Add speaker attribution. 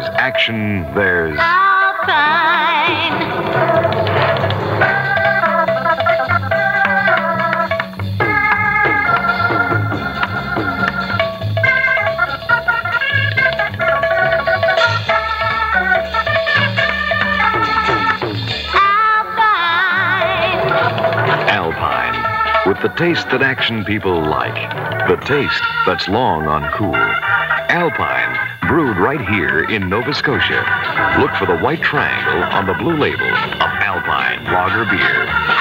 Speaker 1: there's action, there's Alpine, with the taste that action people like. The taste that's long on cool. Alpine, brewed right here in Nova Scotia. Look for the white triangle on the blue label of Alpine Lager Beer.